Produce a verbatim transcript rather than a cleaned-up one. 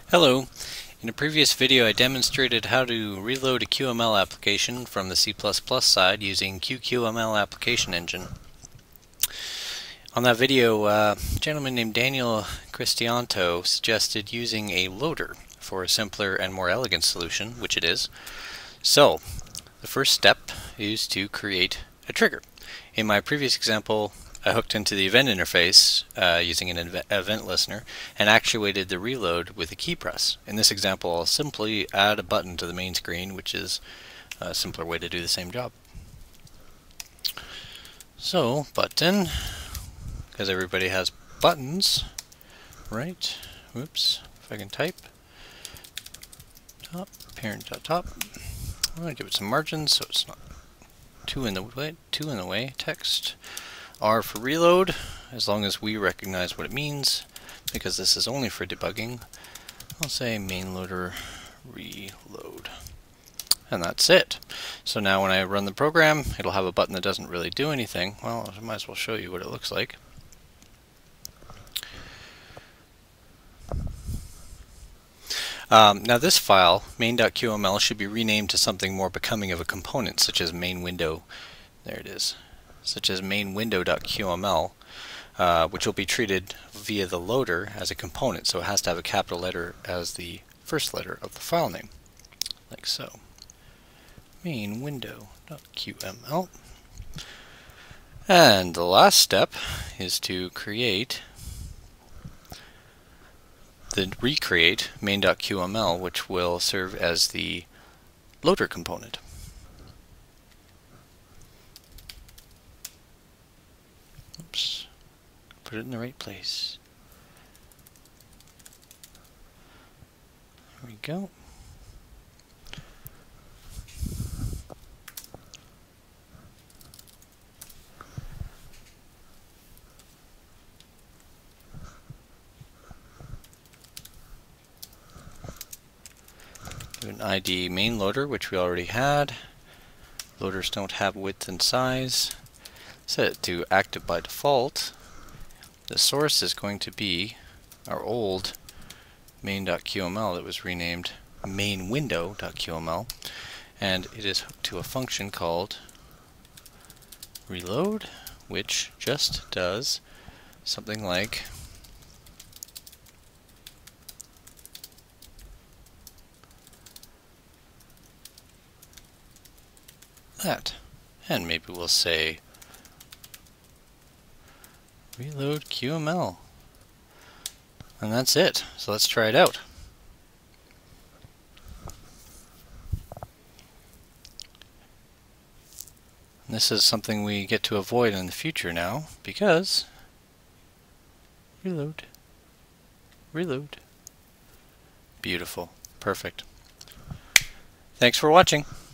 Hello. In a previous video I demonstrated how to reload a Q M L application from the C plus plus side using Q Q M L application engine. On that video, uh, a gentleman named Daniel Kristianto suggested using a loader for a simpler and more elegant solution, which it is. So, the first step is to create a trigger. In my previous example, I hooked into the event interface uh, using an ev event listener and actuated the reload with a key press. In this example, I'll simply add a button to the main screen, which is a simpler way to do the same job. So, button, because everybody has buttons, right? Whoops, if I can type. Top, parent.top. I'm going to give it some margins so it's not too in the way, too in the way. Text. R for reload, as long as we recognize what it means, because this is only for debugging. I'll say main loader reload. And that's it. So now when I run the program, it'll have a button that doesn't really do anything. Well, I might as well show you what it looks like. Um, now this file, main.qml, should be renamed to something more becoming of a component, such as main window. There it is. Such as main window.qml, uh, which will be treated via the loader as a component, so it has to have a capital letter as the first letter of the file name, like so. Main window.qml. And the last step is to create the recreate main.qml, which will serve as the loader component. Oops, put it in the right place. There we go. Do an I D main loader, which we already had. Loaders don't have width and size. Set it to active by default. The source is going to be our old main.qml that was renamed mainwindow.qml, and it is hooked to a function called reload, which just does something like that. And maybe we'll say reload Q M L. And that's it. So let's try it out. And this is something we get to avoid in the future now, because reload, reload. Beautiful. Perfect. Thanks for watching.